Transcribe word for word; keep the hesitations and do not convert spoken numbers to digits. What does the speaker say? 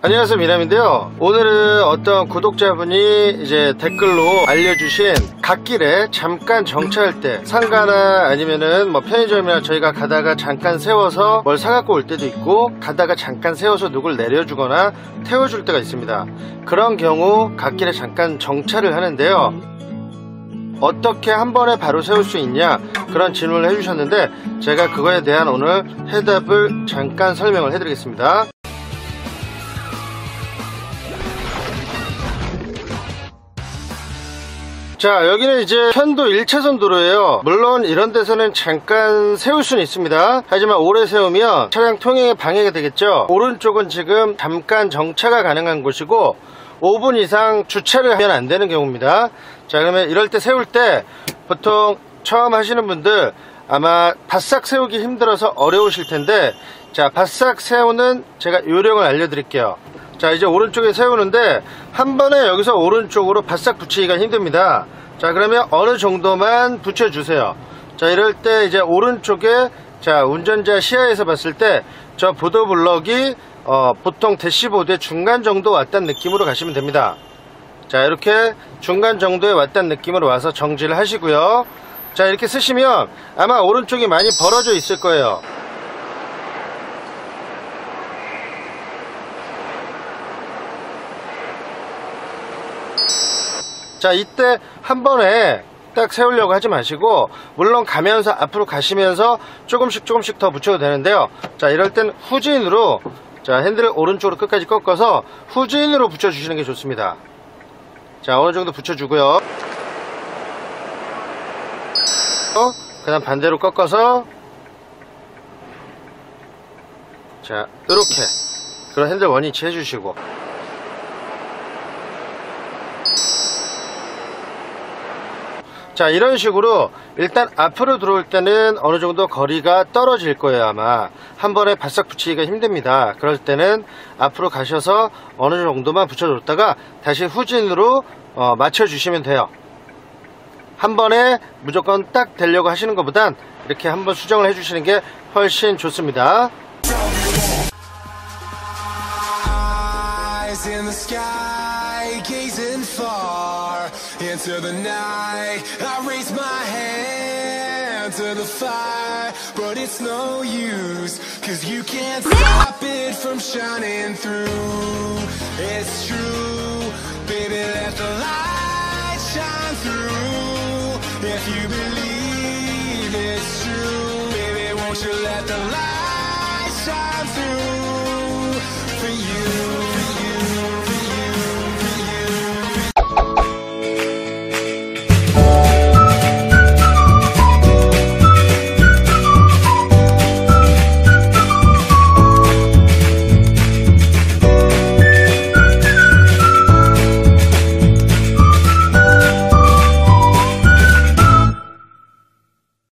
안녕하세요, 미남인데요. 오늘은 어떤 구독자분이 이제 댓글로 알려주신 갓길에 잠깐 정차할 때 상가나 아니면은 뭐 편의점이나 저희가 가다가 잠깐 세워서 뭘 사갖고 올 때도 있고, 가다가 잠깐 세워서 누굴 내려주거나 태워줄 때가 있습니다. 그런 경우 갓길에 잠깐 정차를 하는데요, 어떻게 한 번에 바로 세울 수 있냐, 그런 질문을 해주셨는데 제가 그거에 대한 오늘 해답을 잠깐 설명을 해드리겠습니다. 자, 여기는 이제 편도 일 차선 도로예요. 물론 이런 데서는 잠깐 세울 수는 있습니다. 하지만 오래 세우면 차량 통행에 방해가 되겠죠. 오른쪽은 지금 잠깐 정차가 가능한 곳이고 오 분 이상 주차를 하면 안 되는 경우입니다. 자, 그러면 이럴 때 세울 때 보통 처음 하시는 분들 아마 바싹 세우기 힘들어서 어려우실 텐데, 자, 바싹 세우는 제가 요령을 알려드릴게요. 자, 이제 오른쪽에 세우는데 한 번에 여기서 오른쪽으로 바싹 붙이기가 힘듭니다. 자, 그러면 어느 정도만 붙여주세요. 자, 이럴 때 이제 오른쪽에, 자, 운전자 시야에서 봤을 때 저 보도블럭이 어, 보통 대시보드의 중간 정도 왔다는 느낌으로 가시면 됩니다. 자, 이렇게 중간 정도에 왔다는 느낌으로 와서 정지를 하시고요. 자, 이렇게 쓰시면 아마 오른쪽이 많이 벌어져 있을 거예요. 자, 이때 한 번에 딱 세우려고 하지 마시고, 물론 가면서 앞으로 가시면서 조금씩 조금씩 더 붙여도 되는데요. 자, 이럴 땐 후진으로, 자, 핸들을 오른쪽으로 끝까지 꺾어서 후진으로 붙여주시는 게 좋습니다. 자, 어느 정도 붙여주고요. 그 다음 반대로 꺾어서, 자, 이렇게 그런 핸들 원위치 해주시고, 자, 이런 식으로 일단 앞으로 들어올 때는 어느 정도 거리가 떨어질 거예요. 아마 한 번에 바싹 붙이기가 힘듭니다. 그럴 때는 앞으로 가셔서 어느 정도만 붙여줬다가 다시 후진으로 어, 맞춰주시면 돼요. 한 번에 무조건 딱 되려고 하시는 것보단 이렇게 한번 수정을 해주시는 게 훨씬 좋습니다. In the sky, gazing far into the night, I raise my hand to the fire, but it's no use, cause you can't stop it from shining through. It's true, baby, let the light shine through. If you believe it's true, baby, won't you let the light